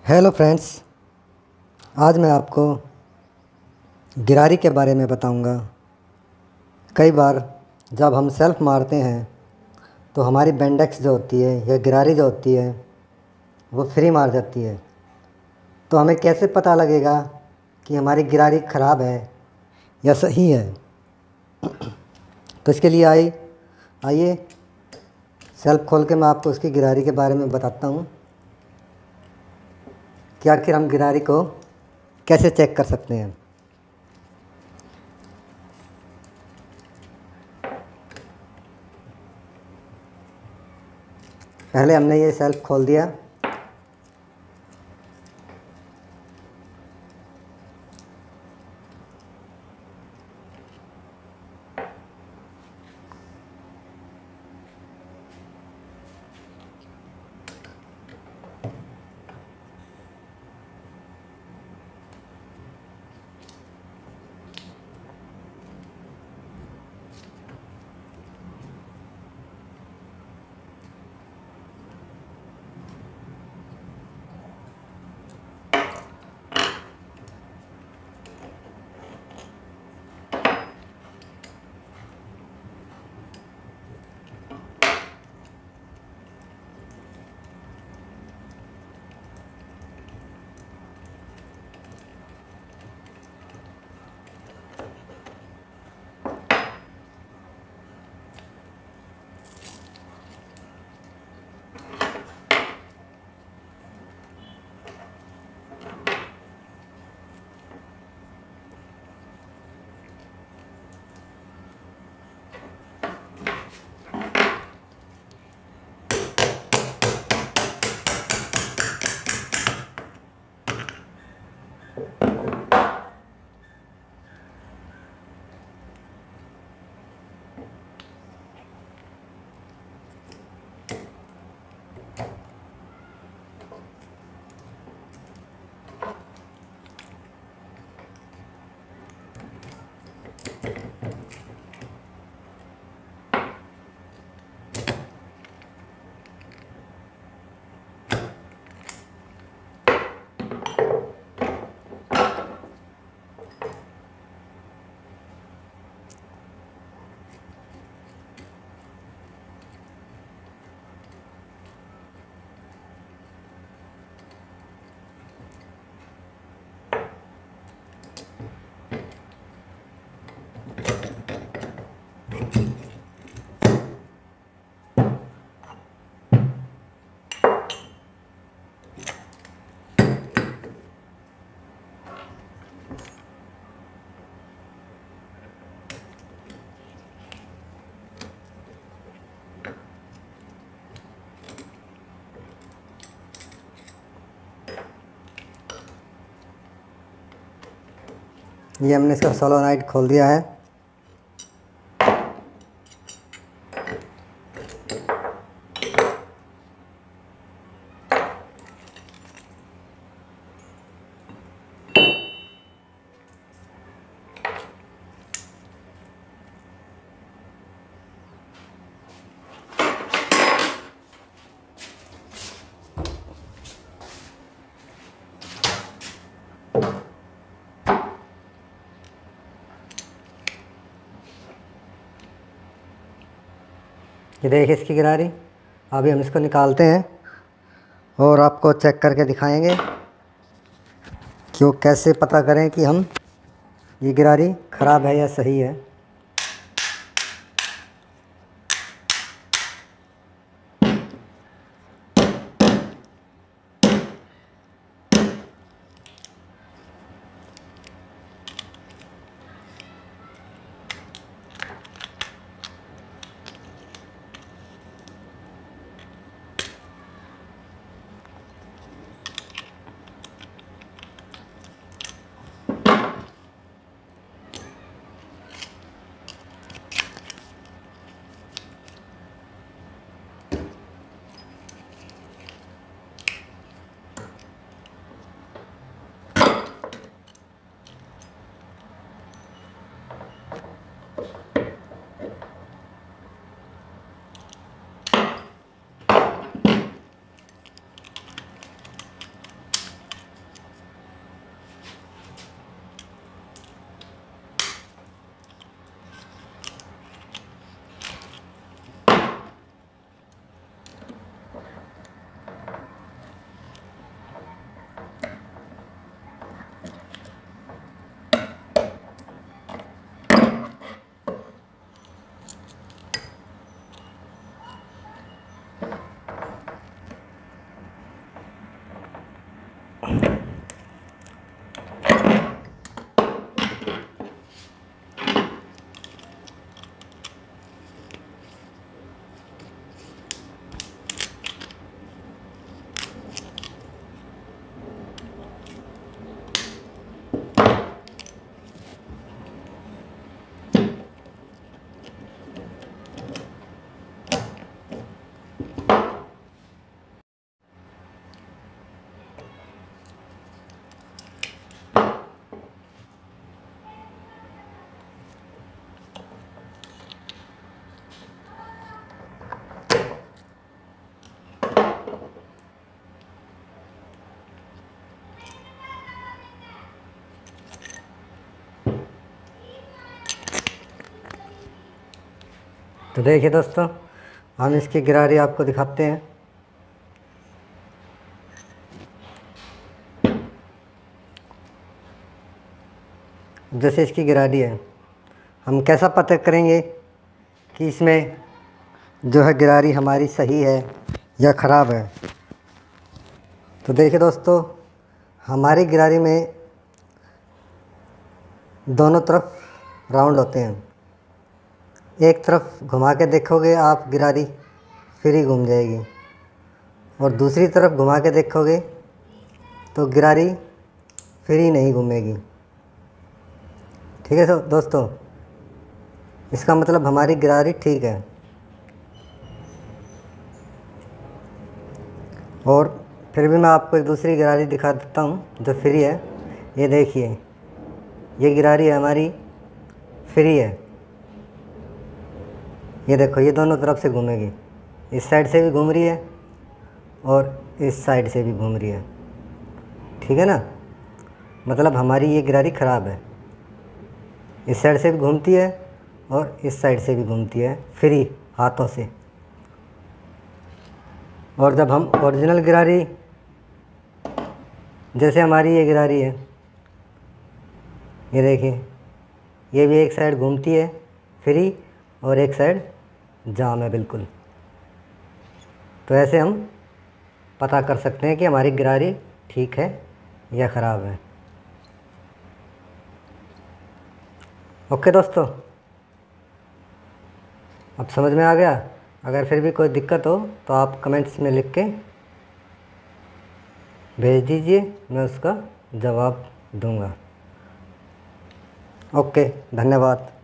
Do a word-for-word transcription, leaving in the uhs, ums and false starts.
Hello friends, आज मैं आपको गिरारी के बारे में बताऊंगा। कई बार जब हम सेल्फ मारते हैं तो हमारी बेंडेक्स जो होती है या गिरारी जो होती है वो फ्री मार जाती है। तो हमें कैसे पता लगेगा कि हमारी गिरारी ख़राब है या सही है? तो इसके लिए आई आइए सेल्फ खोल के मैं आपको उसकी गिरारी के बारे में बताता हूँ कि आखिर हम गिरारी को कैसे चेक कर सकते हैं। पहले हमने ये सेल्फ खोल दिया। ये हमने इसका सोलोनाइट खोल दिया है। ये देखिए इसकी गिरारी। अभी हम इसको निकालते हैं और आपको चेक करके दिखाएंगे कि वो कैसे पता करें कि हम ये गिरारी ख़राब है या सही है। तो देखिए दोस्तों, हम इसकी गिरारी आपको दिखाते हैं। जैसे इसकी गिरारी है, हम कैसा पता करेंगे कि इसमें जो है गिरारी हमारी सही है या ख़राब है। तो देखिए दोस्तों, हमारी गिरारी में दोनों तरफ राउंड होते हैं। एक तरफ घुमा के देखोगे आप, गिरारी फ्री घूम जाएगी, और दूसरी तरफ घुमा के देखोगे तो गिरारी फ्री नहीं घूमेगी। ठीक है तो दोस्तों, इसका मतलब हमारी गिरारी ठीक है। और फिर भी मैं आपको एक दूसरी गिरारी दिखा देता हूँ जो फ्री है। ये देखिए, ये गिरारी हमारी फ्री है। ये देखो, ये दोनों तरफ से घूमेगी, इस साइड से भी घूम रही है और इस साइड से भी घूम रही है। ठीक है ना, मतलब हमारी ये गिरारी ख़राब है। इस साइड से भी घूमती है और इस साइड से भी घूमती है फ्री हाथों से। और जब हम ओरिजिनल गिरारी, जैसे हमारी ये गिरारी है, ये देखिए, ये भी एक साइड घूमती है फ्री और एक साइड जाम है बिल्कुल। तो ऐसे हम पता कर सकते हैं कि हमारी गिरारी ठीक है या ख़राब है। ओके दोस्तों, अब समझ में आ गया। अगर फिर भी कोई दिक्कत हो तो आप कमेंट्स में लिख के भेज दीजिए, मैं उसका जवाब दूंगा। ओके, धन्यवाद।